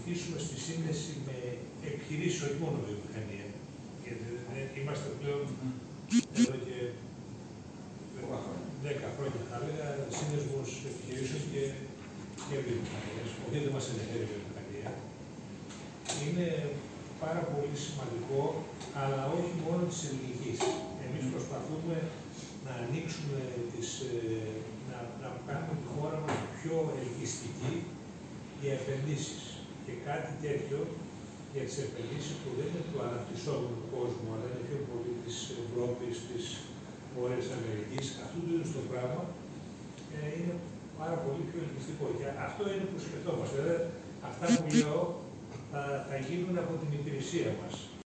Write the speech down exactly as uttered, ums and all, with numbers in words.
αρχίσουμε στη σύνδεση με επιχειρήσεις, όχι μόνο βιομηχανία. Γιατί είμαστε πλέον εδώ και δέκα χρόνια, θα έλεγα, σύνδεσμος επιχειρήσεων και, και βιομηχανίας. Όχι δεν μας ενδιαφέρει η βιομηχανία. Είναι πάρα πολύ σημαντικό, αλλά όχι μόνο της ελληνικής. Εμείς προσπαθούμε να ανοίξουμε τις, να, να κάνουμε τη χώρα μας πιο ελκυστική για επενδύσεις. Και κάτι τέτοιο για τις επενδύσεις που δεν είναι του αναπτυσσόμενου κόσμου, αλλά είναι πιο πολύ της Ευρώπης, της Βόρειας Αμερικής, αυτού του είδους το πράγμα ε, είναι πάρα πολύ πιο ελκυστικό. Και αυτό είναι που σκεφτόμαστε. Δηλαδή, αυτά που λέω θα, θα γίνουν από την υπηρεσία μας.